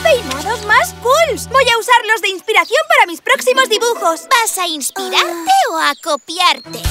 peinados más cools! Voy a usarlos de inspiración para mis próximos dibujos. ¿Vas a inspirarte o a copiarte?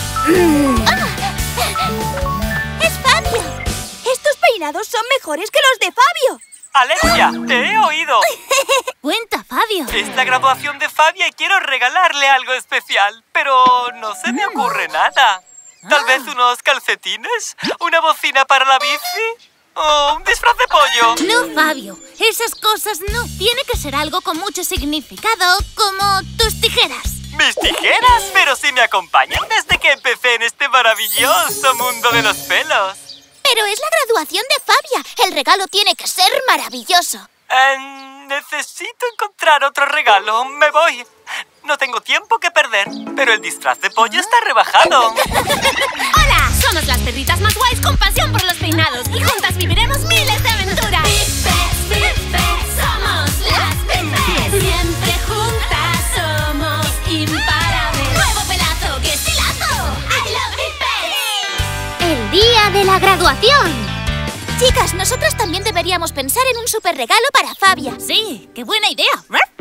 ¡Es Fabio! Estos peinados son mejores que los de Fabio. ¡Alexia! ¡Te he oído! Cuenta, Fabio. Es la graduación de Fabia y quiero regalarle algo especial, pero no se me ocurre nada. ¿Tal vez unos calcetines? ¿Una bocina para la bici? ¿O un disfraz de pollo? No, Fabio. Esas cosas no. Tiene que ser algo con mucho significado, como tus tijeras. ¿Mis tijeras? Pero si me acompañan desde que empecé en este maravilloso mundo de los pelos. Pero es la graduación de Fabia. El regalo tiene que ser maravilloso. Necesito encontrar otro regalo. Me voy. No tengo tiempo que perder. Pero el disfraz de pollo está rebajado. ¡Hola! Somos las perritas más guays con pasión por los peinados. Y juntas viviremos miles de aventuras. ¡Pipes! ¡Somos las Pipes! Siempre juntas somos imparables. ¡Nuevo pelazo! ¡Qué estilazo! ¡I love Pipes! El día de la graduación. Chicas, nosotras también deberíamos pensar en un super regalo para Fabia. Sí, qué buena idea.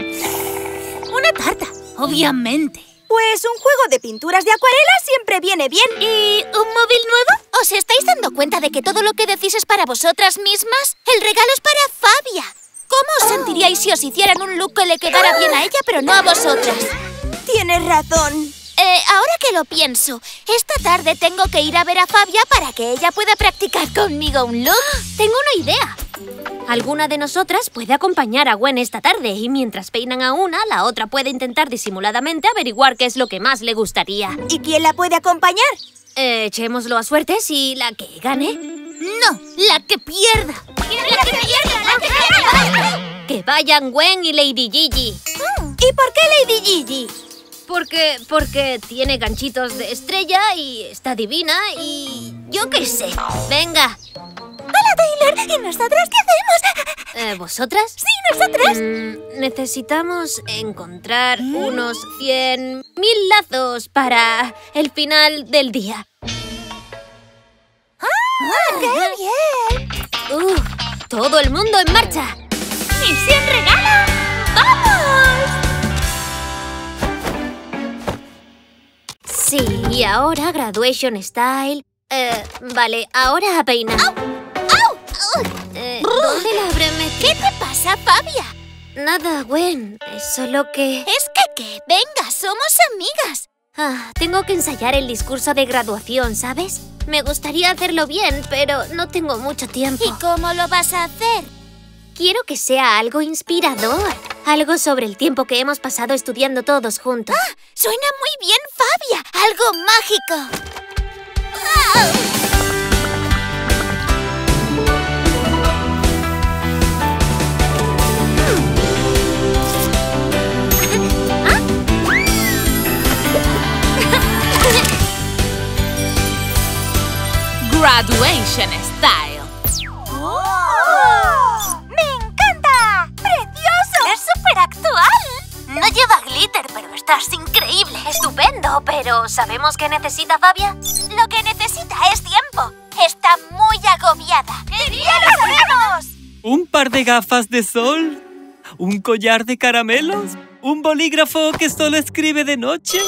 Una tarta, obviamente. Pues un juego de pinturas de acuarela siempre viene bien. ¿Y un móvil nuevo? ¿Os estáis dando cuenta de que todo lo que decís es para vosotras mismas? El regalo es para Fabia. ¿Cómo os sentiríais si os hicieran un look que le quedara bien a ella, pero no a vosotras? Tienes razón. Ahora que lo pienso, esta tarde tengo que ir a ver a Fabia para que ella pueda practicar conmigo un look. Tengo una idea. Alguna de nosotras puede acompañar a Gwen esta tarde y mientras peinan a una, la otra puede intentar disimuladamente averiguar qué es lo que más le gustaría. ¿Y quién la puede acompañar? Echémoslo a suertes y la que gane. No, la que pierda. ¡La que pierda! ¡La que pierda! Que vayan Gwen y Lady Gigi. ¿Y por qué Lady Gigi? Porque tiene ganchitos de estrella y está divina y... yo qué sé. Venga. ¡Hola, Taylor! ¿Y nosotras qué hacemos? ¿Vosotras? ¡Sí, nosotras! Necesitamos encontrar unos 100.000 lazos para el final del día. ¡Qué bien! ¡Todo el mundo en marcha! ¡Misión regalo! ¡Vamos! Sí, y ahora Graduation Style. Vale, ahora a peinar. ¡Au! ¿Dónde la habré metido? ¿Qué te pasa, Fabia? Nada, Gwen. Es solo que... Es que, venga, somos amigas. Tengo que ensayar el discurso de graduación, ¿sabes? Me gustaría hacerlo bien, pero no tengo mucho tiempo. ¿Y cómo lo vas a hacer? Quiero que sea algo inspirador. Algo sobre el tiempo que hemos pasado estudiando todos juntos. Suena muy bien, Fabia. Algo mágico. Graduation Style. ¡Me encanta! ¡Precioso! ¡Es súper actual! No lleva glitter, pero estás increíble. Estupendo, pero ¿sabemos qué necesita Fabia? Lo que necesita es tiempo. Está muy agobiada. ¡Ya lo sabemos! ¿Un par de gafas de sol? ¿Un collar de caramelos? ¿Un bolígrafo que solo escribe de noche?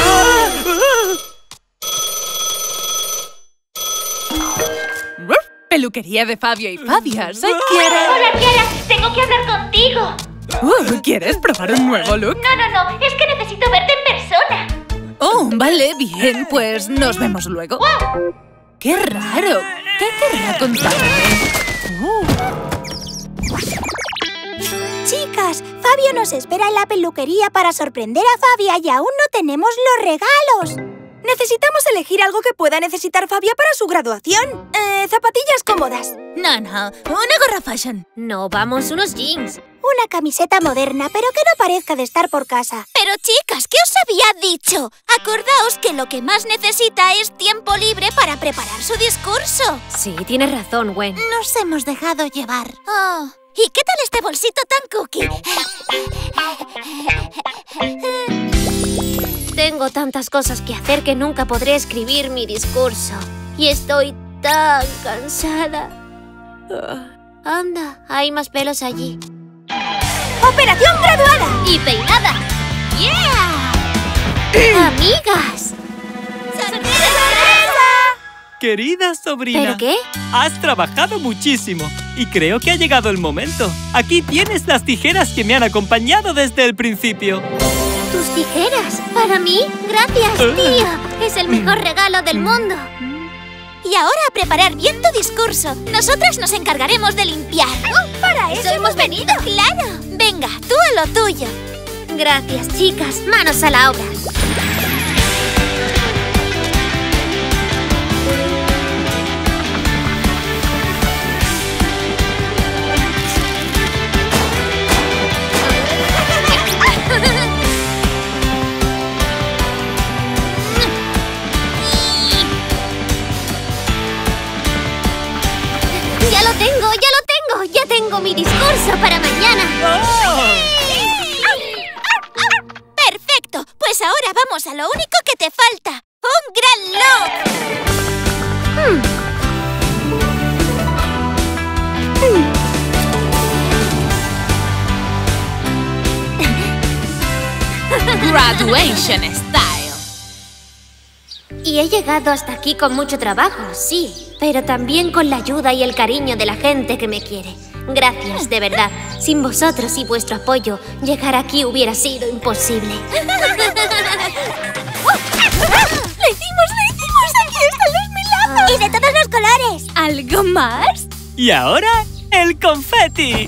Peluquería de Fabio y Fabia. Soy Kiera. Hola, Kiera. Tengo que hablar contigo. ¿Quieres probar un nuevo look? No. Es que necesito verte en persona. Oh, vale, bien. Pues nos vemos luego. ¡Wow! ¡Qué raro! ¿Qué querrá contarme? Chicas, Fabio nos espera en la peluquería para sorprender a Fabia y aún no tenemos los regalos. Necesitamos elegir algo que pueda necesitar Fabia para su graduación. Zapatillas cómodas. No. Una gorra fashion. No, vamos, unos jeans. Una camiseta moderna, pero que no parezca de estar por casa. Pero chicas, ¿qué os había dicho? Acordaos que lo que más necesita es tiempo libre para preparar su discurso. Sí, tienes razón, Gwen. Nos hemos dejado llevar. Oh, ¿y qué tal este bolsito tan cookie? Tengo tantas cosas que hacer que nunca podré escribir mi discurso. Y estoy tan cansada. Anda, hay más pelos allí. ¡Operación graduada! ¡Y peinada! ¡Yeah! ¡Amigas! Querida sobrina. ¿Pero qué? Has trabajado muchísimo y creo que ha llegado el momento. Aquí tienes las tijeras que me han acompañado desde el principio. ¿Tus tijeras? ¿Para mí? Gracias, tío. Es el mejor regalo del mundo. Y ahora a preparar bien tu discurso. Nosotras nos encargaremos de limpiar. ¡Para eso hemos venido! ¡Claro! Venga, tú a lo tuyo. Gracias, chicas. Manos a la obra. ¡Ya lo tengo! ¡Ya tengo mi discurso para mañana! ¡Perfecto! Pues ahora vamos a lo único que te falta. ¡Un gran look! Graduation Style. Y he llegado hasta aquí con mucho trabajo, sí, pero también con la ayuda y el cariño de la gente que me quiere. Gracias, de verdad. Sin vosotros y vuestro apoyo, llegar aquí hubiera sido imposible. ¡Lo hicimos! ¡Aquí están los milagros! ¡Y de todos los colores! ¿Algo más? Y ahora, el confeti.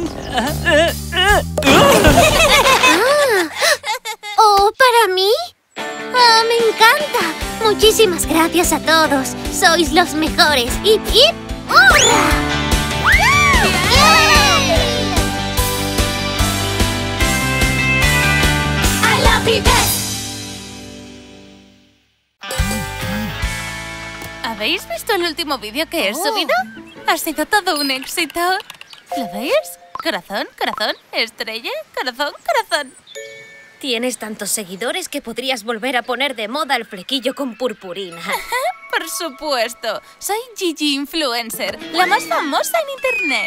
¿Oh, para mí? ¡Oh, me encanta! Muchísimas gracias a todos. Sois los mejores. ¡Hip, hip, hurra! ¡I love you best! ¿Habéis visto el último vídeo que he subido? Ha sido todo un éxito. ¿Lo veis? Corazón, corazón, estrella, corazón, corazón. Tienes tantos seguidores que podrías volver a poner de moda el flequillo con purpurina. Por supuesto, soy Gigi Influencer, la más famosa en internet.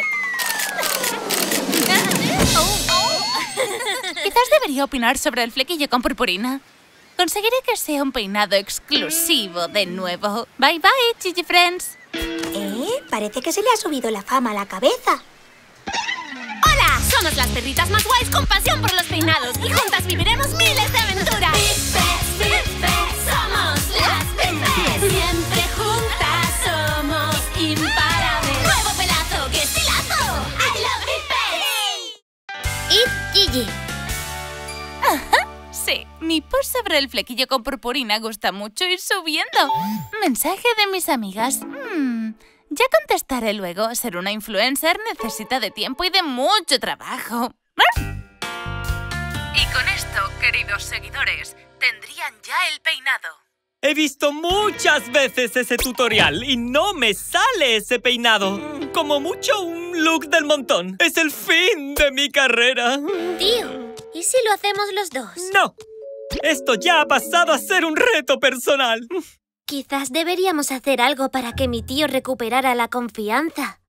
Quizás debería opinar sobre el flequillo con purpurina. Conseguiré que sea un peinado exclusivo de nuevo. Bye bye, Gigi Friends. Parece que se le ha subido la fama a la cabeza. ¡Hola! Somos las perritas más guays con pasión por los peinados y juntas viviremos miles de aventuras. Somos las Pipes. Siempre juntas somos imparables. Nuevo pelazo, qué estilazo. I love Pipes. Y Gigi. Sí, mi post sobre el flequillo con purpurina gusta mucho ir subiendo. Mensaje de mis amigas. Ya contestaré luego. Ser una influencer necesita de tiempo y de mucho trabajo. Y con esto, queridos seguidores, tendrían ya el peinado. He visto muchas veces ese tutorial y no me sale ese peinado. Como mucho un look del montón. Es el fin de mi carrera. Tío, ¿y si lo hacemos los dos? ¡No! Esto ya ha pasado a ser un reto personal. Quizás deberíamos hacer algo para que mi tío recuperara la confianza.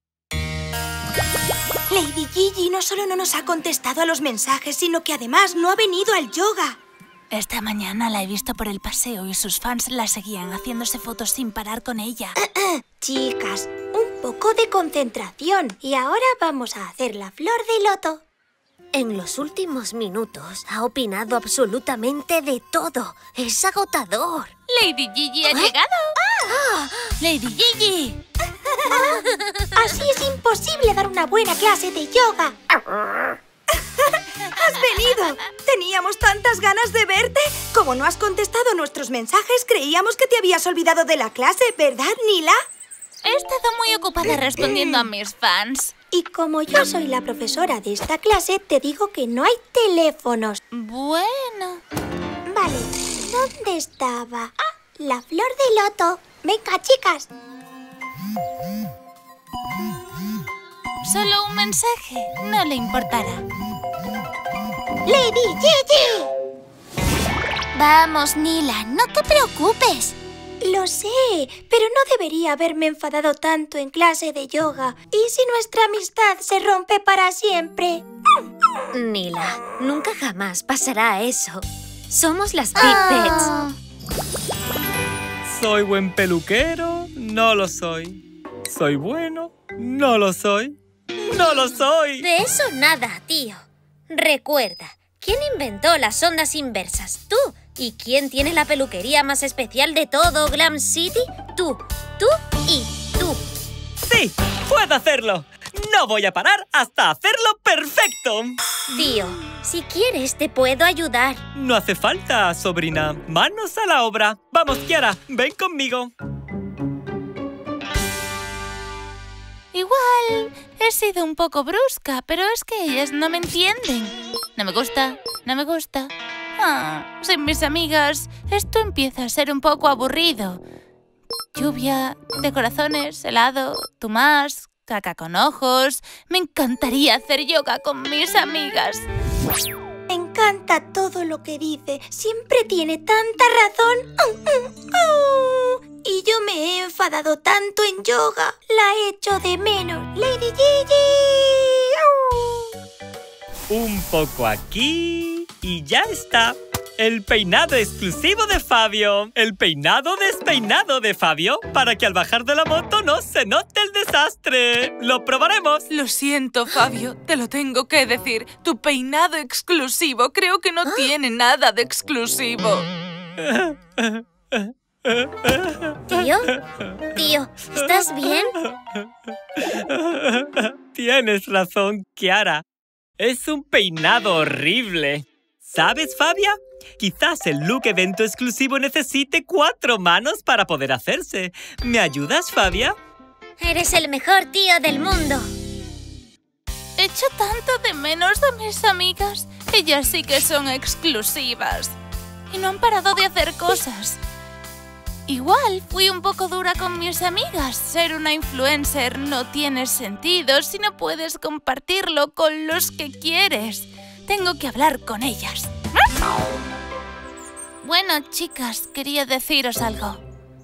Lady Gigi no solo no nos ha contestado a los mensajes, sino que además no ha venido al yoga. Esta mañana la he visto por el paseo y sus fans la seguían haciéndose fotos sin parar con ella. Chicas, un poco de concentración. Y ahora vamos a hacer la flor de loto. En los últimos minutos ha opinado absolutamente de todo. Es agotador. ¡Lady Gigi ha llegado! ¡Lady Gigi! Así es imposible dar una buena clase de yoga. ¡Has venido! Teníamos tantas ganas de verte. Como no has contestado nuestros mensajes, creíamos que te habías olvidado de la clase, ¿verdad, Nila? He estado muy ocupada respondiendo a mis fans. Y como yo soy la profesora de esta clase, te digo que no hay teléfonos. Bueno... Vale, ¿dónde estaba? ¡Ah! La flor de loto. Venga, chicas. Solo un mensaje. No le importará. ¡Lady Gigi! Vamos, Nila, no te preocupes. Lo sé, pero no debería haberme enfadado tanto en clase de yoga. ¿Y si nuestra amistad se rompe para siempre? Nila, nunca jamás pasará eso. Somos las Big Pets. ¿Soy buen peluquero? No lo soy. ¿Soy bueno? No lo soy. ¡No lo soy! De eso nada, tío. Recuerda, ¿quién inventó las ondas inversas? Tú. ¿Y quién tiene la peluquería más especial de todo Glam City? Tú y tú. ¡Sí! ¡Puedo hacerlo! No voy a parar hasta hacerlo perfecto. Tío, si quieres te puedo ayudar. No hace falta, sobrina. Manos a la obra. Vamos, Kiara, ven conmigo. Igual he sido un poco brusca, pero es que ellas no me entienden. No me gusta, no me gusta. Sin mis amigas, esto empieza a ser un poco aburrido. Lluvia, de corazones, helado, tú más, caca con ojos. Me encantaría hacer yoga con mis amigas. Me encanta todo lo que dice. Siempre tiene tanta razón. Y yo me he enfadado tanto en yoga. La echo de menos. Lady Gigi. Un poco aquí y ya está. El peinado exclusivo de Fabio. El peinado despeinado de Fabio. Para que al bajar de la moto no se note el desastre. ¡Lo probaremos! Lo siento, Fabio. Te lo tengo que decir. Tu peinado exclusivo creo que no tiene nada de exclusivo. Tío, ¿estás bien? Tienes razón, Kiara. Es un peinado horrible. ¿Sabes, Fabia? Quizás el look evento exclusivo necesite 4 manos para poder hacerse. ¿Me ayudas, Fabia? Eres el mejor tío del mundo. Echo tanto de menos a mis amigas. Ellas sí que son exclusivas. Y no han parado de hacer cosas. Igual fui un poco dura con mis amigas. Ser una influencer no tiene sentido si no puedes compartirlo con los que quieres. Tengo que hablar con ellas. Bueno, chicas, quería deciros algo.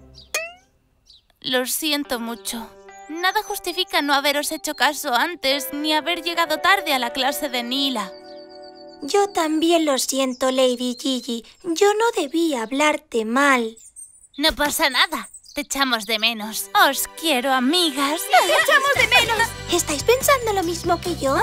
Lo siento mucho. Nada justifica no haberos hecho caso antes ni haber llegado tarde a la clase de Nila. Yo también lo siento, Lady Gigi. Yo no debía hablarte mal. No pasa nada. Te echamos de menos. Os quiero, amigas. ¡Te echamos de menos! ¿Estáis pensando lo mismo que yo?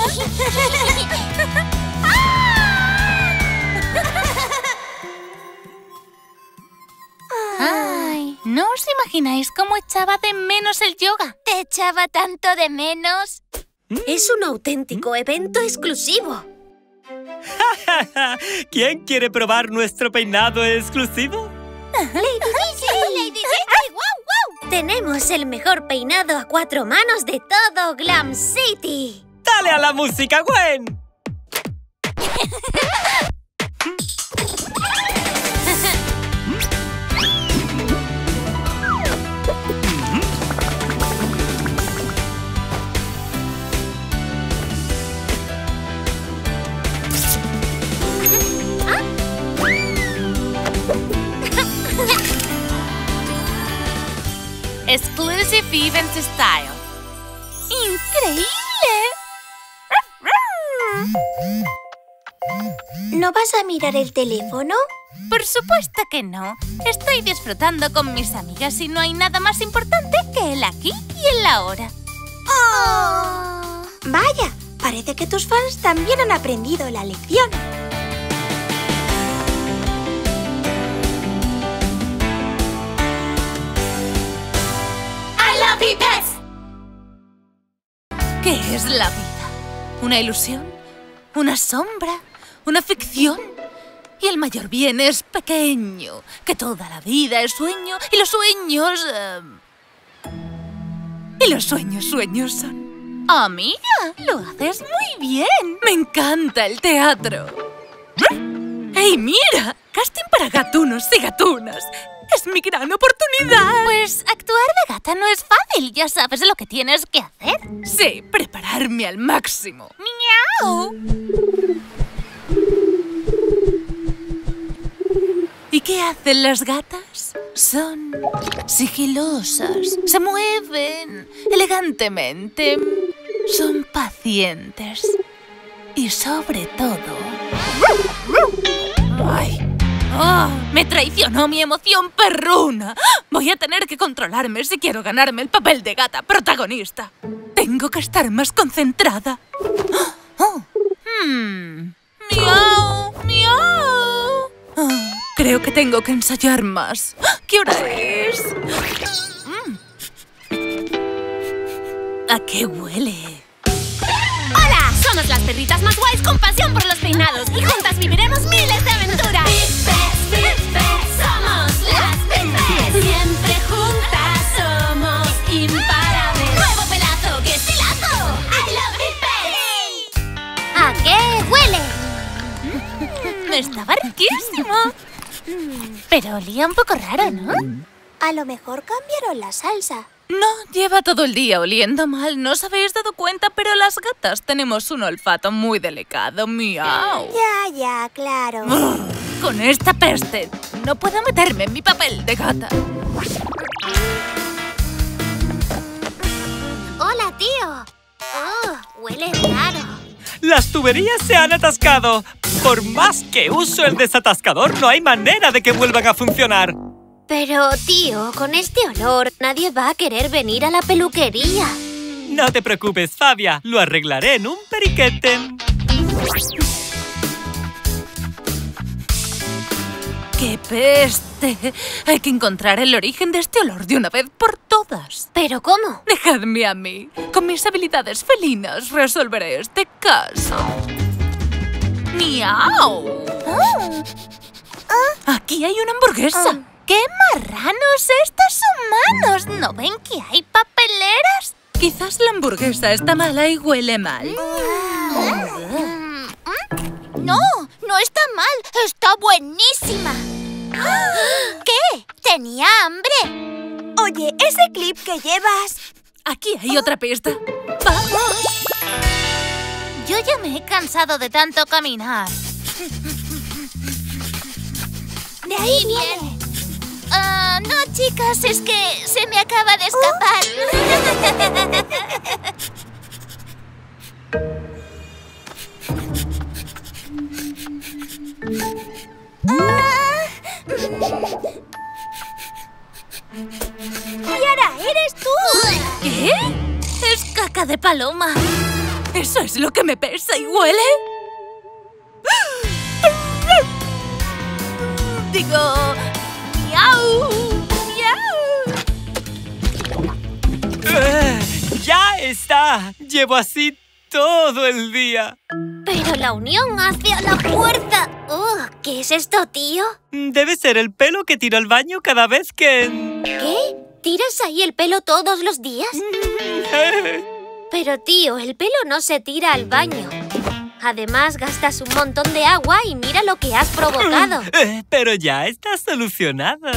Ay, ¿no os imagináis cómo echaba de menos el yoga? ¿Te echaba tanto de menos? Es un auténtico evento exclusivo. ¿Quién quiere probar nuestro peinado exclusivo? Lady Gigi, ¡guau! Tenemos el mejor peinado a 4 manos de todo Glam City. ¡Dale a la música, Gwen! Exclusive Event Style. ¡Increíble! ¿No vas a mirar el teléfono? Por supuesto que no. Estoy disfrutando con mis amigas y no hay nada más importante que el aquí y el ahora. ¡Oh! Vaya, parece que tus fans también han aprendido la lección. ¿Qué es la vida? ¿Una ilusión? ¿Una sombra? ¿Una ficción? Y el mayor bien es pequeño, que toda la vida es sueño y los sueños... sueños son. Amiga, lo haces muy bien. Me encanta el teatro. ¡Ey, mira! Casting para gatunos y gatunas. ¡Es mi gran oportunidad! Pues actuar de gata no es fácil. Ya sabes lo que tienes que hacer. Sí, prepararme al máximo. ¡Miau! ¿Y qué hacen las gatas? Son sigilosas, se mueven elegantemente, son pacientes. Y sobre todo... ¡Ay! ¡Oh! Me traicionó mi emoción perruna. Voy a tener que controlarme si quiero ganarme el papel de gata protagonista. Tengo que estar más concentrada. ¡Oh! ¡Miau! ¡Miau! Creo que tengo que ensayar más. ¿Qué hora es? ¿A qué huele? ¡Hola! Somos las perritas más guays con pasión por los peinados y juntas viviremos miles de aventuras. Somos las Pipes. Siempre juntas somos imparables. ¡Nuevo pelazo! ¡Qué estilazo! ¡I love Pipes! ¿A qué huele? Estaba riquísimo. Pero olía un poco raro, ¿no? A lo mejor cambiaron la salsa. No, lleva todo el día oliendo mal. No os habéis dado cuenta, pero las gatas tenemos un olfato muy delicado. ¡Miau! Ya, claro. Con esta peste, no puedo meterme en mi papel de gata. Hola, tío. Oh, huele raro. ¡Las tuberías se han atascado! Por más que uso el desatascador, no hay manera de que vuelvan a funcionar. Pero, tío, con este olor nadie va a querer venir a la peluquería. No te preocupes, Fabia. Lo arreglaré en un periquete. ¡Qué peste! Hay que encontrar el origen de este olor de una vez por todas. ¿Pero cómo? Dejadme a mí. Con mis habilidades felinas resolveré este caso. ¡Miau! Aquí hay una hamburguesa. ¡Qué marranos estos humanos! ¿No ven que hay papeleras? Quizás la hamburguesa está mala y huele mal. No, no está mal. Está buenísima. ¿Qué? ¿Tenía hambre? Oye, ese clip que llevas... Aquí hay otra pista. ¡Vamos! Yo ya me he cansado de tanto caminar. De ahí viene. No, chicas, es que se me acaba de escapar. ¡Kiara, eres tú! ¿Qué? Es caca de paloma. ¿Eso es lo que me pesa y huele? Digo... ¡Miau! ¡Miau! ¡Ya está! Llevo así todo el día. Pero la unión hace a la fuerza. ¿Qué es esto, tío? Debe ser el pelo que tiro al baño cada vez que... ¿Qué? ¿Tiras ahí el pelo todos los días? Pero, tío, el pelo no se tira al baño. Además, gastas un montón de agua y mira lo que has provocado. Pero ya está solucionado.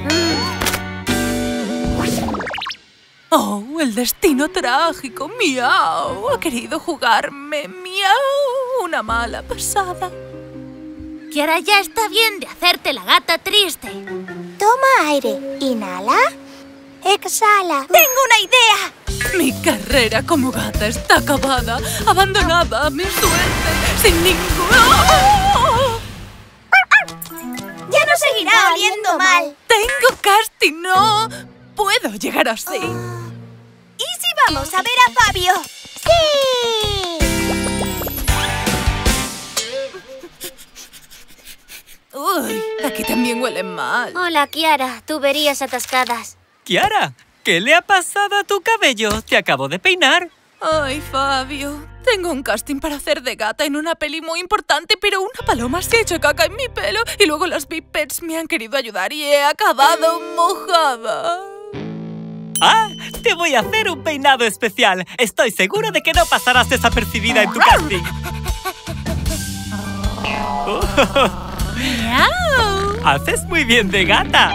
¡Oh, el destino trágico! ¡Miau! Ha querido jugarme. ¡Miau! Una mala pasada. Kiara, ya está bien de hacerte la gata triste. Toma aire. Inhala. Exhala. ¡Tengo una idea! Mi carrera como gata está acabada. Abandonada a mi suerte. Sin ningún... ¡Oh! ¡Ya no seguirá oliendo mal! ¡Tengo casting! ¡No! ¡Puedo llegar así! ¿Y si vamos a ver a Fabio? ¡Sí! ¡Uy! Aquí también huele mal. Hola, Kiara. Tuberías atascadas. Kiara, ¿qué le ha pasado a tu cabello? Te acabo de peinar. Ay, Fabio. Tengo un casting para hacer de gata en una peli muy importante, pero una paloma se ha hecho caca en mi pelo y luego las Pipets me han querido ayudar y he acabado mojada. ¡Ah! Te voy a hacer un peinado especial. Estoy segura de que no pasarás desapercibida en tu casting. ¡Miau! Haces muy bien de gata.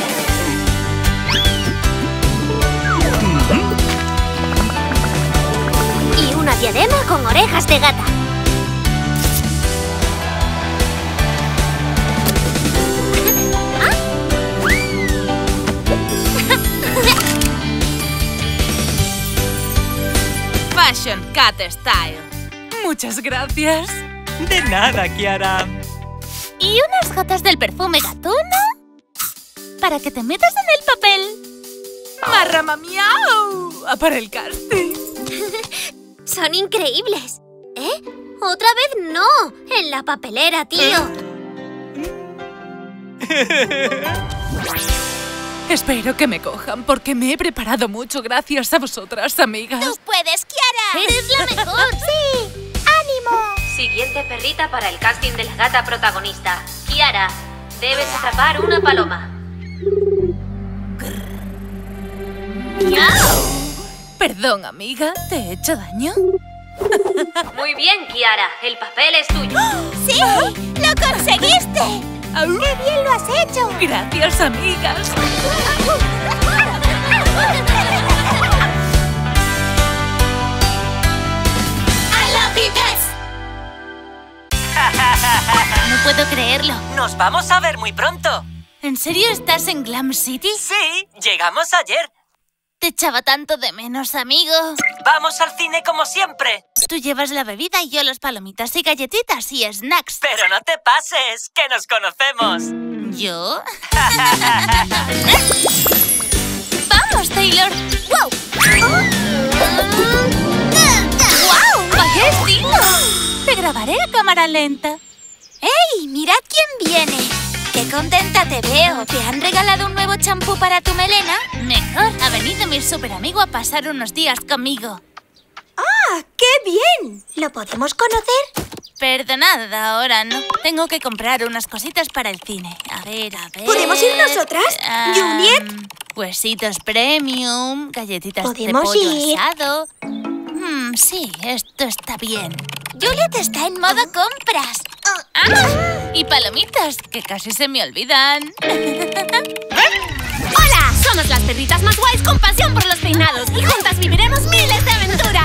Y una diadema con orejas de gata. Fashion Cat Style. Muchas gracias. De nada, Kiara. Y unas gotas del perfume gatuno para que te metas en el papel. ¡Marrama miau! ¡A por el casting! Son increíbles. ¿Eh? ¡Otra vez no! ¡En la papelera, tío! Espero que me cojan, porque me he preparado mucho gracias a vosotras, amigas. ¡Tú puedes, Kiara! ¡Eres la mejor! ¡Sí! ¡Ánimo! Siguiente perrita para el casting de la gata protagonista. Kiara, debes atrapar una paloma. Perdón, amiga, ¿te he hecho daño? Muy bien, Kiara. El papel es tuyo. ¡Sí! ¡Lo conseguiste! ¡Qué bien lo has hecho! Gracias, amigas. ¡I love you, pets! No puedo creerlo. Nos vamos a ver muy pronto. ¿En serio estás en Glam City? Sí, llegamos ayer. Te echaba tanto de menos, amigo. Vamos al cine como siempre. Tú llevas la bebida y yo las palomitas y galletitas y snacks. Pero no te pases, que nos conocemos. ¿Yo? ¡Vamos, Taylor! ¡Wow! ¡Wow! ¡Vaya estilo! Te grabaré a cámara lenta. ¡Ey! ¡Mirad quién viene! ¡Qué contenta te veo! ¿Te han regalado un nuevo champú para tu melena? Mejor, ha venido mi super amigo a pasar unos días conmigo. ¡Ah! ¡Qué bien! ¿Lo podemos conocer? Perdonad, ahora no. Tengo que comprar unas cositas para el cine. A ver... ¿Podemos ir nosotras? ¿Juliet? Huesitos premium, galletitas de ¿Podemos pollo ir? asado... sí, esto está bien. Juliet está en modo compras. Y palomitas, que casi se me olvidan. ¡Hola! Somos las perritas más guays con pasión por los peinados y juntas viviremos miles de aventuras.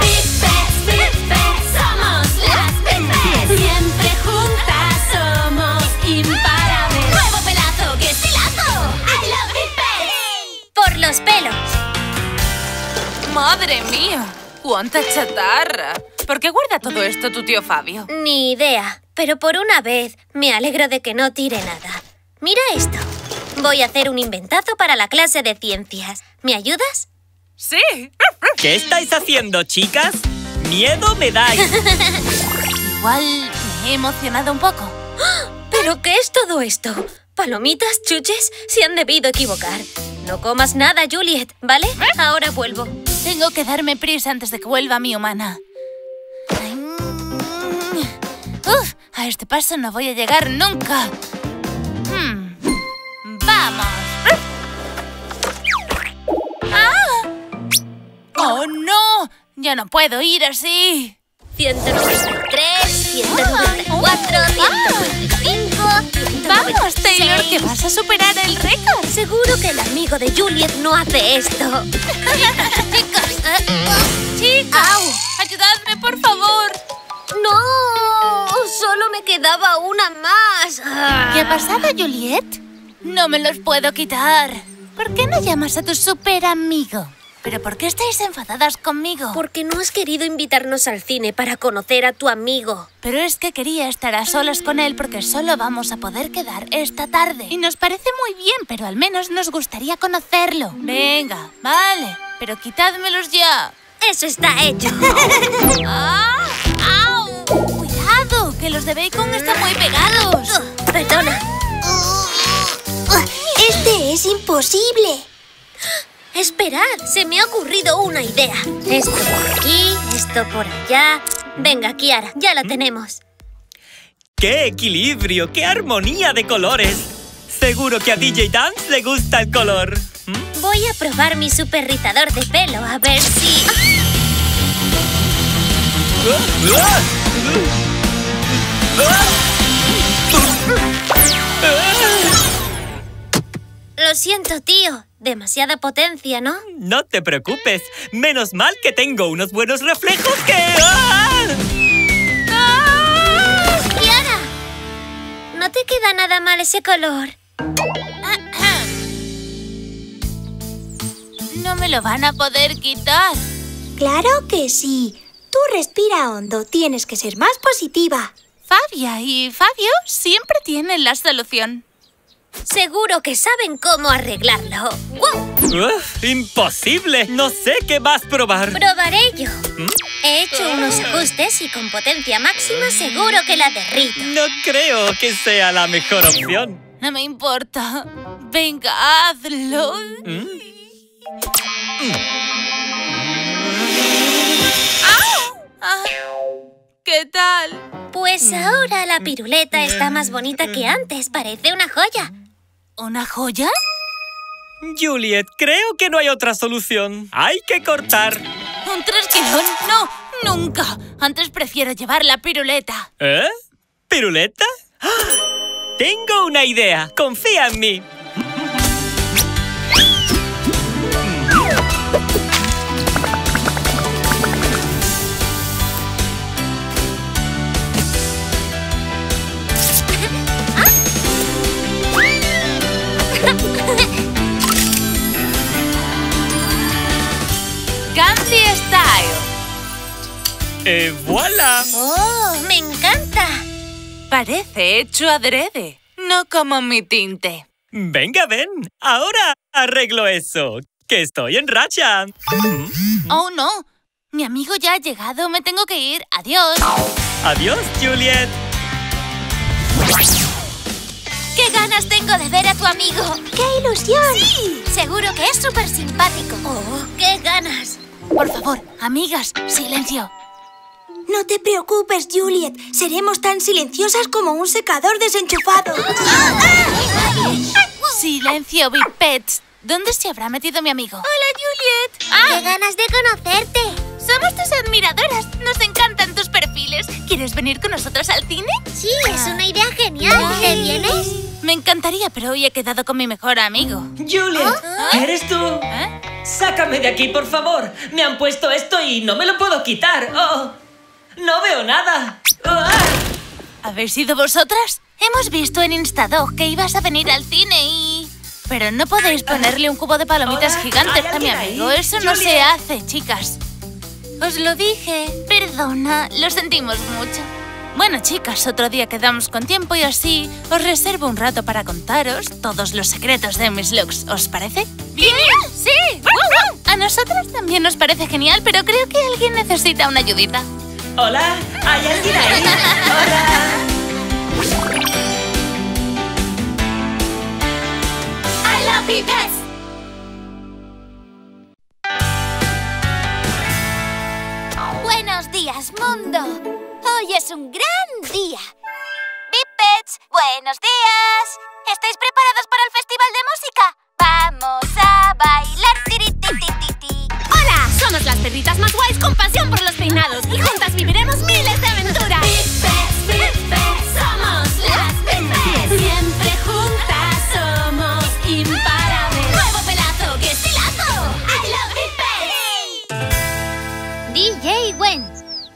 Somos las Pipes. Siempre juntas somos imparables. Nuevo pelazo, ¡qué estilazo! ¡I love Pipes! Por los pelos. ¡Madre mía! ¡Cuánta chatarra! ¿Por qué guarda todo esto tu tío Fabio? Ni idea, pero por una vez me alegro de que no tire nada. Mira esto. Voy a hacer un inventazo para la clase de ciencias. ¿Me ayudas? ¡Sí! ¿Qué estáis haciendo, chicas? ¡Miedo me dais! Igual me he emocionado un poco. ¿Pero qué es todo esto? ¿Palomitas, chuches? Se han debido equivocar. No comas nada, Juliet, ¿vale? Ahora vuelvo. Tengo que darme prisa antes de que vuelva mi humana. ¡Uf! A este paso no voy a llegar nunca. ¡Vamos! ¡Ah! ¡Oh, no! ¡Ya no puedo ir así! 193, 194, 195, 196. ¡Vamos, Taylor, que vas a superar el récord! Seguro que el amigo de Juliet no hace esto. ¡Chicos! ¡Ayudadme, por favor! ¡No! Solo me quedaba una más. ¿Qué ha pasado, Juliet? No me los puedo quitar. ¿Por qué no llamas a tu super amigo? ¿Pero por qué estáis enfadadas conmigo? Porque no has querido invitarnos al cine para conocer a tu amigo. Pero es que quería estar a solas con él porque solo vamos a poder quedar esta tarde. Y nos parece muy bien, pero al menos nos gustaría conocerlo. Venga, vale, pero quitádmelos ya. Eso está hecho. ¡Ah! ¡Au! ¡Cuidado! Que los de bacon están muy pegados. Perdona. ¡Este es imposible! Esperad, se me ha ocurrido una idea. Esto por aquí, esto por allá. Venga, Kiara, ya la tenemos. ¡Qué equilibrio! ¡Qué armonía de colores! Seguro que a DJ Dance le gusta el color. Voy a probar mi super rizador de pelo, a ver si... Lo siento, tío. Demasiada potencia, ¿no? No te preocupes. Menos mal que tengo unos buenos reflejos que... ¡Ah! ¡Ah! ¡Kiara! No te queda nada mal ese color. No me lo van a poder quitar. ¡Claro que sí! Tú respira hondo. Tienes que ser más positiva. Fabia y Fabio siempre tienen la solución. Seguro que saben cómo arreglarlo. ¡Wow! ¡Imposible! No sé qué más probar. Probaré yo. He hecho unos ajustes y con potencia máxima seguro que la derrito. No creo que sea la mejor opción. No me importa. Venga, hazlo. ¿Qué tal? Pues ahora la piruleta está más bonita que antes. Parece una joya. ¿Una joya? Juliet, creo que no hay otra solución. Hay que cortar. ¿Un trasquilón? No, nunca. Antes prefiero llevar la piruleta. ¿Eh? ¿Piruleta? ¡Ah! Tengo una idea. Confía en mí. Candy Style. ¡Voilà! ¡Oh, me encanta! Parece hecho adrede, no como mi tinte. Venga, ven. Ahora arreglo eso. Que estoy en racha. Oh, no. Mi amigo ya ha llegado. Me tengo que ir. Adiós. Adiós, Juliet. ¡Qué ganas tengo de ver a tu amigo! ¡Qué ilusión! ¡Sí! Seguro que es súper simpático. ¡Oh, qué ganas! Por favor, amigas, silencio. No te preocupes, Juliet. Seremos tan silenciosas como un secador desenchufado. Silencio, Big Pets. ¿Dónde se habrá metido mi amigo? ¡Hola, Juliet! ¡Qué ganas de conocerte! Somos tus admiradoras. Nos encantan tus perfiles. ¿Quieres venir con nosotros al cine? Sí, es una idea genial. ¿Te vienes? Me encantaría, pero hoy he quedado con mi mejor amigo. Juliet, ¿eres tú? ¿Eh? Sácame de aquí, por favor. Me han puesto esto y no me lo puedo quitar. ¡Oh! ¡No veo nada! ¿Habéis sido vosotras? Hemos visto en Instadog que ibas a venir al cine y... Pero no podéis ponerle un cubo de palomitas Hola, gigantes ¿hay a mi alguien amigo. ahí? Eso no se Juliet. hace, chicas. Os lo dije. Perdona, lo sentimos mucho. Bueno, chicas, otro día quedamos con tiempo y así os reservo un rato para contaros todos los secretos de mis looks. ¿Os parece? ¡Genial! ¡Sí! A nosotras también nos parece genial, pero creo que alguien necesita una ayudita. Hola, ¿hay alguien ahí? Hola. I love you, Pets. Buenos días, mundo. Hoy es un gran día. Big Pets, buenos días. ¿Estáis preparados para el festival de música? Vamos a bailar. Tirititititi. ¡Hola! Somos las perritas más guays con pasión por los peinados y juntas viviremos miles de aventuras. Big Pets, somos las Big Pets. Siempre juntas somos imparables. ¡Nuevo pelazo! ¡Qué estilazo! ¡I love Big Pets! DJ Gwen.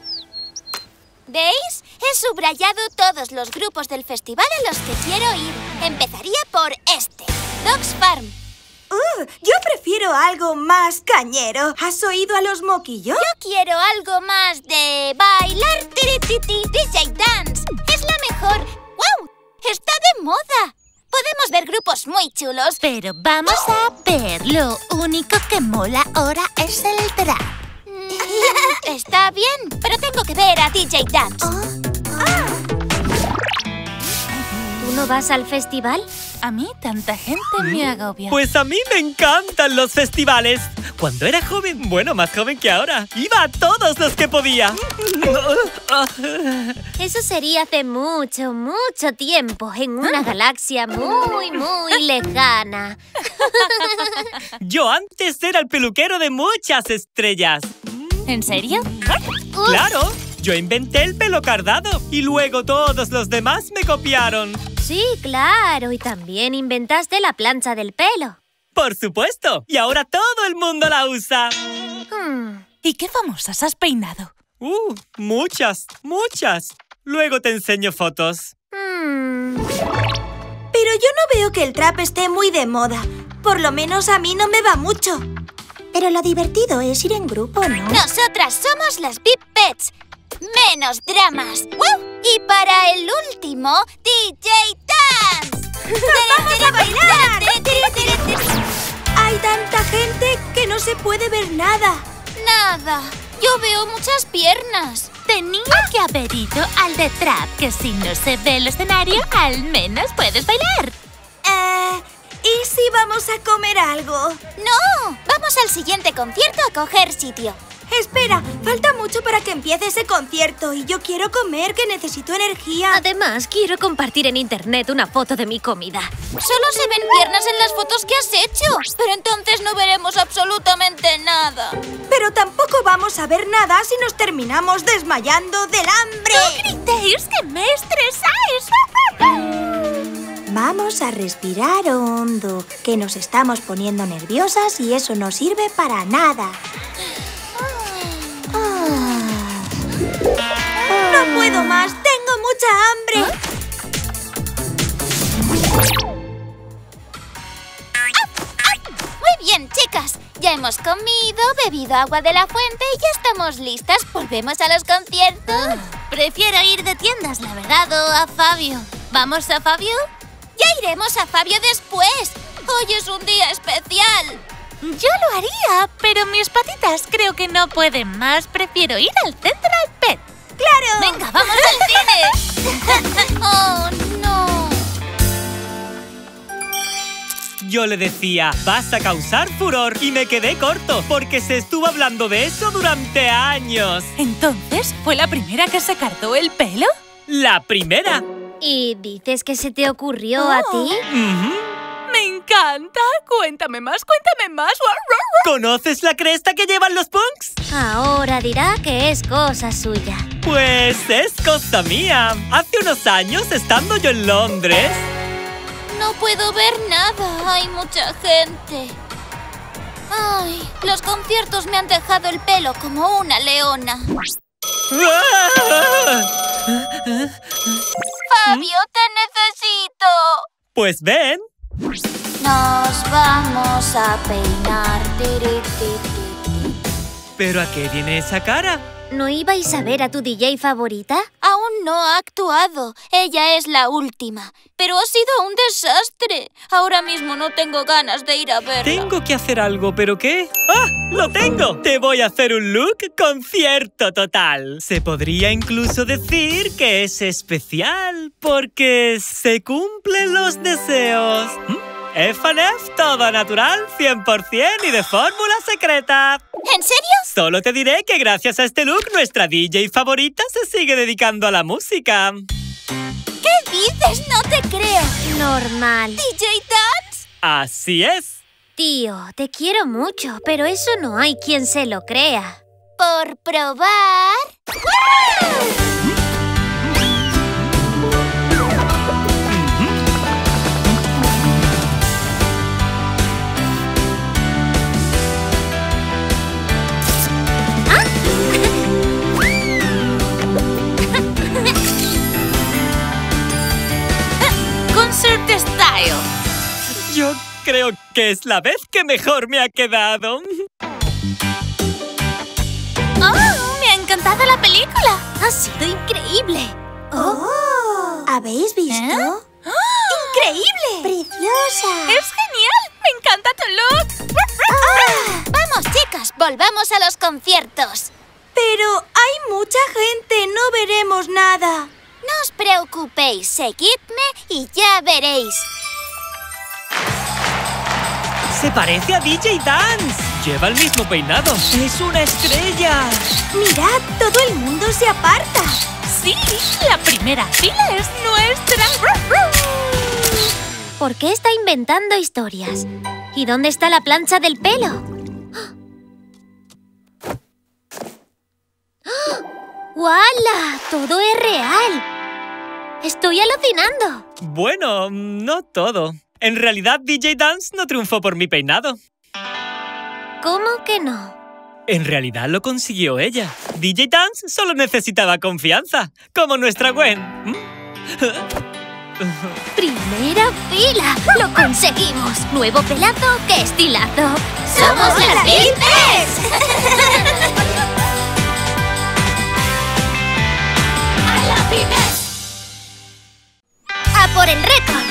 ¿Veis? He subrayado todos los grupos del festival a los que quiero ir. Empezaría por este, Dogs Farm. Yo prefiero algo más cañero. ¿Has oído a los moquillos? Yo quiero algo más de bailar. Tirititi, DJ Dance. Es la mejor. ¡Wow! ¡Está de moda! Podemos ver grupos muy chulos. Pero vamos a ver. Lo único que mola ahora es el trap. Está bien, pero tengo que ver a DJ Dance. ¿Tú no vas al festival? A mí tanta gente me agobia. Pues a mí me encantan los festivales. Cuando era joven, bueno, más joven que ahora, iba a todos los que podía. Eso sería hace mucho, mucho tiempo, en una galaxia muy, muy lejana. Yo antes era el peluquero de muchas estrellas. ¿En serio? ¡Claro! Yo inventé el pelo cardado y luego todos los demás me copiaron. Sí, claro, y también inventaste la plancha del pelo. ¡Por supuesto! Y ahora todo el mundo la usa. ¿Y qué famosas has peinado? Muchas, muchas. Luego te enseño fotos. Pero yo no veo que el trap esté muy de moda. Por lo menos a mí no me va mucho. Pero lo divertido es ir en grupo, ¿no? Nosotras somos las Bip Pets. Menos dramas. ¡Wow! Y para el último, DJ Dance. ¡Vamos a bailar! Hay tanta gente que no se puede ver nada. Nada. Yo veo muchas piernas. Tenía que haber ido al de Trap, que si no se ve el escenario, al menos puedes bailar. ¿Y si vamos a comer algo? No, vamos al siguiente concierto a coger sitio. Espera, falta mucho para que empiece ese concierto y yo quiero comer, que necesito energía. Además, quiero compartir en internet una foto de mi comida. Solo se ven piernas en las fotos que has hecho, pero entonces no veremos absolutamente nada. Pero tampoco vamos a ver nada si nos terminamos desmayando del hambre. ¡No gritéis, que me estresáis! Vamos a respirar hondo, que nos estamos poniendo nerviosas y eso no sirve para nada. ¡No puedo más! ¡Tengo mucha hambre! Muy bien, chicas. Ya hemos comido, bebido agua de la fuente y ya estamos listas. ¿Volvemos a los conciertos? Prefiero ir de tiendas, la verdad, o a Fabio. ¿Vamos a Fabio? Ya iremos a Fabio después. Hoy es un día especial. Yo lo haría, pero mis patitas creo que no pueden más. Prefiero ir al Central Pet. ¡Claro! ¡Venga, vamos al cine! ¡Oh, no! Yo le decía, vas a causar furor, y me quedé corto, porque se estuvo hablando de eso durante años. ¿Entonces fue la primera que se cortó el pelo? ¡La primera! ¿Y dices que se te ocurrió a ti? ¡Me encanta! Cuéntame más, cuéntame más. ¿Conoces la cresta que llevan los punks? Ahora dirá que es cosa suya. Pues es cosa mía. Hace unos años, estando yo en Londres... No puedo ver nada. Hay mucha gente. Ay, los conciertos me han dejado el pelo como una leona. Fabio, te necesito. Pues ven. Nos vamos a peinar. ¿Pero a qué viene esa cara? ¿No ibais a ver a tu DJ favorita? Aún no ha actuado. Ella es la última. Pero ha sido un desastre. Ahora mismo no tengo ganas de ir a verla. Tengo que hacer algo, ¿pero qué? ¡Ah! ¡Lo tengo! Te voy a hacer un look concierto total. Se podría incluso decir que es especial porque se cumplen los deseos. F&F, todo natural, 100% y de fórmula secreta. ¿En serio? Solo te diré que gracias a este look, nuestra DJ favorita se sigue dedicando a la música. ¿Qué dices? No te creo. Normal. ¿DJ Dance? Así es. Tío, te quiero mucho, pero eso no hay quien se lo crea. Por probar... Concert Style. Yo creo que es la vez que mejor me ha quedado. ¡Oh! ¡Me ha encantado la película! ¡Ha sido increíble! ¡Oh! ¿Habéis visto? ¡Increíble! ¡Preciosa! ¡Es genial! ¡Me encanta tu look! Vamos, chicas, volvamos a los conciertos. Pero hay mucha gente, no veremos nada. No os preocupéis, seguidme y ya veréis. Se parece a DJ Dance. Lleva el mismo peinado. ¡Es una estrella! ¡Mirad! ¡Todo el mundo se aparta! ¡Sí! ¡La primera fila es nuestra! ¿Por qué está inventando historias? ¿Y dónde está la plancha del pelo? ¡Wala! ¡Todo es real! ¡Estoy alucinando! Bueno, no todo. En realidad, DJ Dance no triunfó por mi peinado. ¿Cómo que no? En realidad lo consiguió ella. DJ Dance solo necesitaba confianza, como nuestra Gwen. ¡Primera fila! ¡Lo conseguimos! ¡Nuevo pelazo, qué estilazo! ¡Somos las Big Pets! I love Big Pets. ¡A por el récord!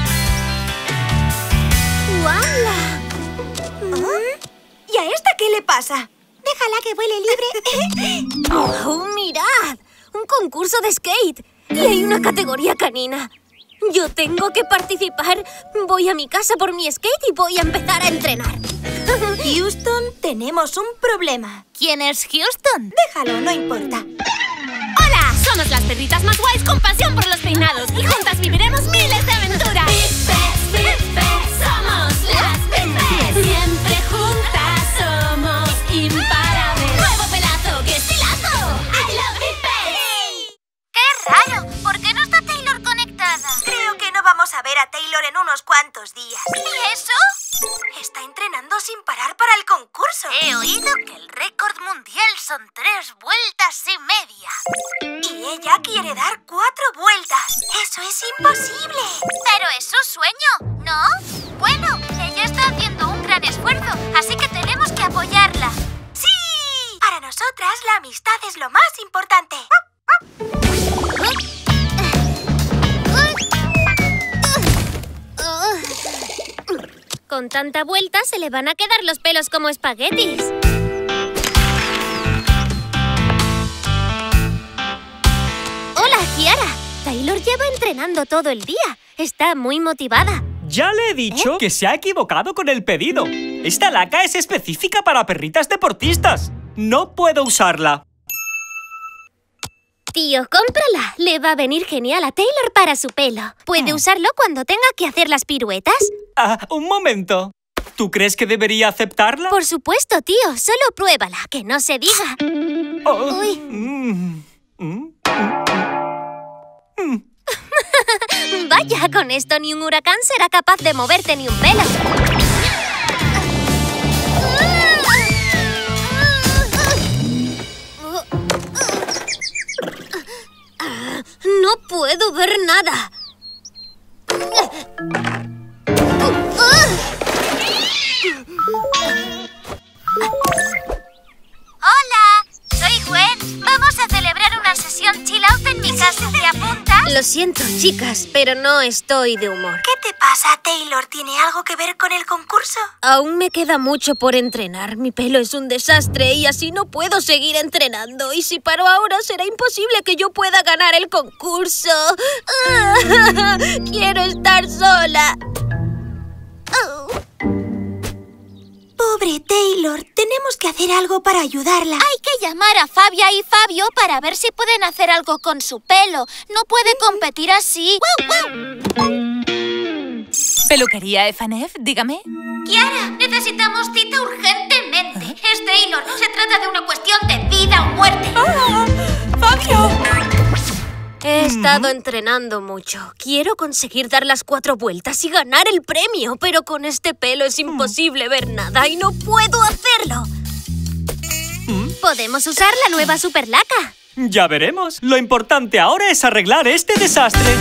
¡Guala! ¿Y a esta qué le pasa? Déjala que vuele libre. ¡Oh, mirad! Un concurso de skate. Y hay una categoría canina. Yo tengo que participar. Voy a mi casa por mi skate y voy a empezar a entrenar. Houston, tenemos un problema. ¿Quién es Houston? Déjalo, no importa. ¡Hola! Somos las perritas más guays con pasión por los peinados y juntas viviremos miles de aventuras. Big Pets, somos las Big Pets. Siempre juntas somos imparables. Nuevo pelazo, qué estilazo. I love Big Pets. ¡Qué raro! ¿Por qué no está Taylor conectada? Creo que no vamos a ver a Taylor en unos cuantos días. ¿Y eso? Está entrenando sin parar para el concurso. He oído que el récord mundial son 3 vueltas y media. Y ella quiere dar 4 vueltas. ¡Eso es imposible! Pero es su sueño, ¿no? Bueno, ella está haciendo un gran esfuerzo, así que tenemos que apoyarla. ¡Sí! Para nosotras la amistad es lo más importante. Con tanta vuelta se le van a quedar los pelos como espaguetis. Hola, Kiara. Taylor lleva entrenando todo el día. Está muy motivada. Ya le he dicho que se ha equivocado con el pedido. Esta laca es específica para perritas deportistas. No puedo usarla. Tío, cómprala. Le va a venir genial a Taylor para su pelo. ¿Puede usarlo cuando tenga que hacer las piruetas? Ah, un momento. ¿Tú crees que debería aceptarla? Por supuesto, tío. Solo pruébala, que no se diga. Oh. Uy. Vaya, con esto ni un huracán será capaz de moverte ni un pelo. No puedo ver nada. Hola, soy Gwen. Vamos a celebrar una sesión chill out en mi casa. ¿Te apuntas? Lo siento, chicas, pero no estoy de humor. ¿Qué te pasa, Taylor? ¿Tiene algo que ver con el concurso? Aún me queda mucho por entrenar. Mi pelo es un desastre y así no puedo seguir entrenando. Y si paro ahora será imposible que yo pueda ganar el concurso. Quiero estar sola. Pobre Taylor, tenemos que hacer algo para ayudarla. Hay que llamar a Fabia y Fabio para ver si pueden hacer algo con su pelo. No puede competir así. ¿Peluquería Efanef? Dígame. Kiara, necesitamos cita urgentemente. Es Taylor. Se trata de una cuestión de vida o muerte. ¡Fabio! He estado entrenando mucho. Quiero conseguir dar las 4 vueltas y ganar el premio, pero con este pelo es imposible ver nada y no puedo hacerlo. Podemos usar la nueva super laca. Ya veremos. Lo importante ahora es arreglar este desastre.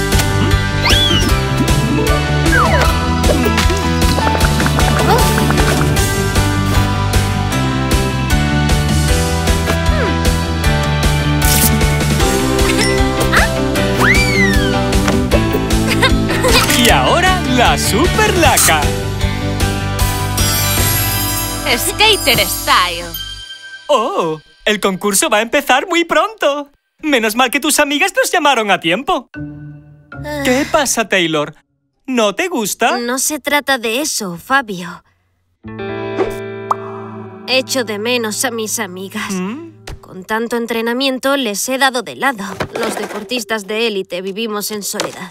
Y ahora, la super laca. Skater Style. ¡Oh! El concurso va a empezar muy pronto. Menos mal que tus amigas nos llamaron a tiempo. ¿Qué pasa, Taylor? ¿No te gusta? No se trata de eso, Fabio. Echo de menos a mis amigas. Con tanto entrenamiento les he dado de lado. Los deportistas de élite vivimos en soledad.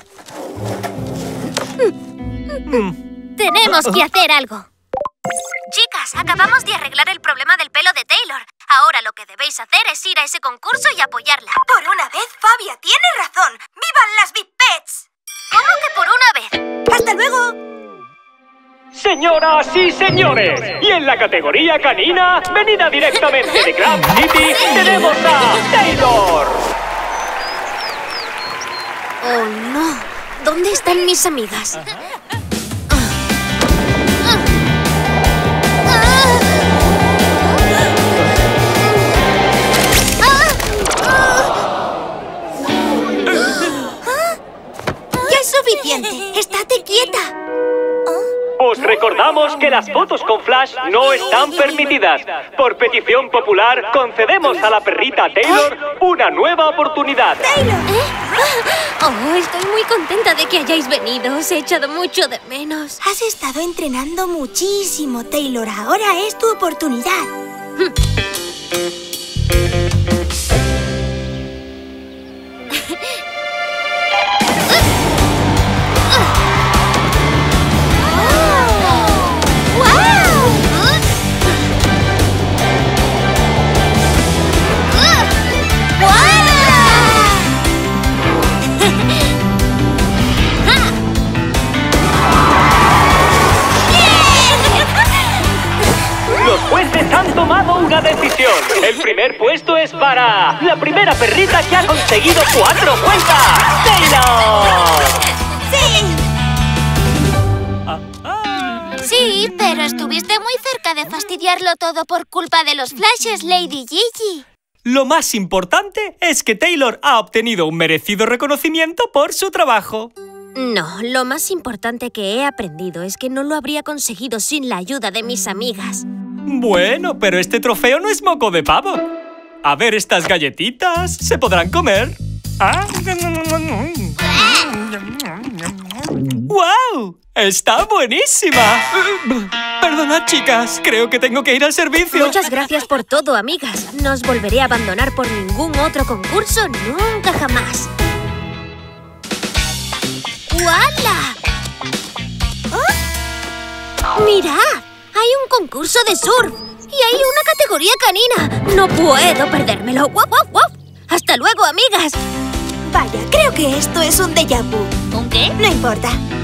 Tenemos que hacer algo. Chicas, acabamos de arreglar el problema del pelo de Taylor. Ahora lo que debéis hacer es ir a ese concurso y apoyarla. Por una vez, Fabia tiene razón. ¡Vivan las Big Pets! ¿Cómo que por una vez? ¡Hasta luego! Señoras y señores, y en la categoría canina, venida directamente de Grand City, tenemos a Taylor. ¡Oh, no! ¿Dónde están mis amigas? ¡Ya es suficiente! ¡Estate quieta! Os recordamos que las fotos con flash no están permitidas. Por petición popular, concedemos a la perrita Taylor una nueva oportunidad. ¡Taylor! Oh, estoy muy contenta de que hayáis venido. Os he echado mucho de menos. Has estado entrenando muchísimo, Taylor. Ahora es tu oportunidad. Los jueces han tomado una decisión. El primer puesto es para la primera perrita que ha conseguido 4 vueltas. ¡Taylor! Sí, pero estuviste muy cerca de fastidiarlo todo por culpa de los flashes, Lady Gigi. Lo más importante es que Taylor ha obtenido un merecido reconocimiento por su trabajo. No, lo más importante que he aprendido es que no lo habría conseguido sin la ayuda de mis amigas. Bueno, pero este trofeo no es moco de pavo. A ver, estas galletitas, ¿se podrán comer? ¡Guau! ¡Está buenísima! Perdonad, chicas, creo que tengo que ir al servicio. Muchas gracias por todo, amigas. No os volveré a abandonar por ningún otro concurso nunca jamás. ¡Uala! ¡Mirad! Hay un concurso de surf y hay una categoría canina. No puedo perdérmelo. ¡Guau, guau, guau! ¡Hasta luego, amigas! Vaya, creo que esto es un déjà vu. ¿Un qué? No importa.